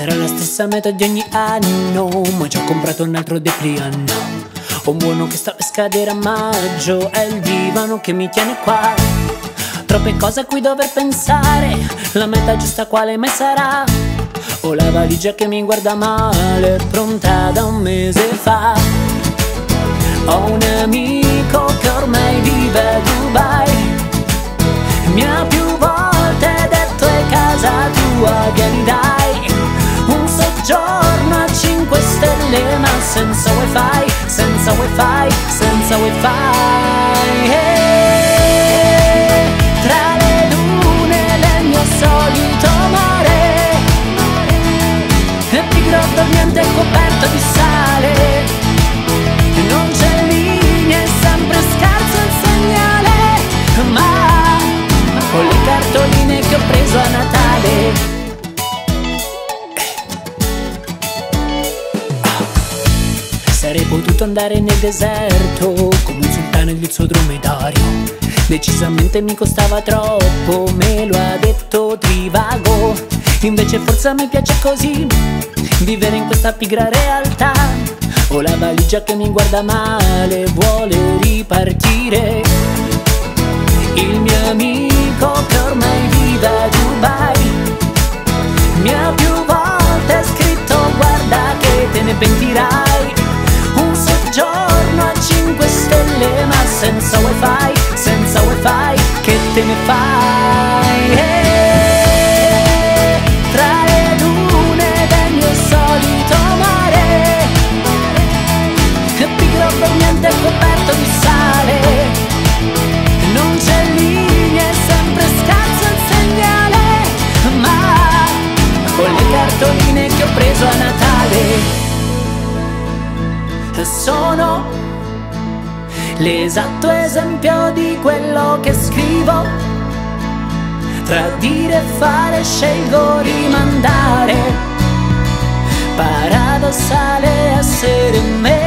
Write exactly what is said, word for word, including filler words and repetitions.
Sarà la stessa meta di ogni anno, ma già ho comprato un altro Depliant. Ho un buono che sta per scadere a maggio, è il divano che mi tiene qua. Troppe cose a cui dover pensare, la meta giusta quale mai sarà? Ho la valigia che mi guarda male, pronta da un mese fa. Ho un amico che ormai vive a Dubai, mi ha più volte detto è casa tua, vieni dai. Un soggiorno a cinque stelle ma senza wifi, senza wifi, senza wifi. E tra le dune del mio solito mare, è pigro dormiente coperto di sale. Non c'è linea, è sempre scarso il segnale, ma ho le cartoline che ho preso a Natale. Sarei potuto andare nel deserto come un sultano e il suo dromedario. Decisamente mi costava troppo, me lo ha detto Trivago. Invece forse a me piace così, vivere in questa pigra realtà. Ho la valigia che mi guarda male, vuole ripartire. Il mio amico che ormai vive a Dubai mi ha più volte scritto guarda che te ne pentirai. Un soggiorno a cinque stelle ma senza wifi, senza wifi, che te ne fai? E tra le dune del mio solito mare, è pigro dormiente coperto di sale. Non c'è linea, è sempre scarso il segnale, ma ho le cartoline che ho preso a Natale. Sono l'esatto esempio di quello che scrivo. Tra dire e fare scelgo rimandare. Paradossale essere me.